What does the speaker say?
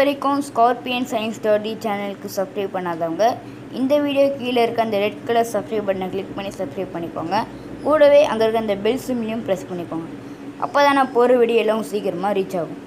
வரைக்கும் scorpion science study சேனலுக்கு subscribe பண்ணாதவங்க இந்த வீடியோ கீழே இருக்க அந்த ரெட் கலர் சப்ஸ்கிரைப் பட்டனை கிளிக் பண்ணி சப்ஸ்கிரைப் பண்ணிக்கோங்க. கூடவே அங்கே இருக்க அந்த பெல் சிம்லையும் ப்ரெஸ் பண்ணிக்கோங்க. அப்போ தான் நான் போகிற வீடியோ எல்லாம் சீக்கிரமாக ரீச் ஆகும்.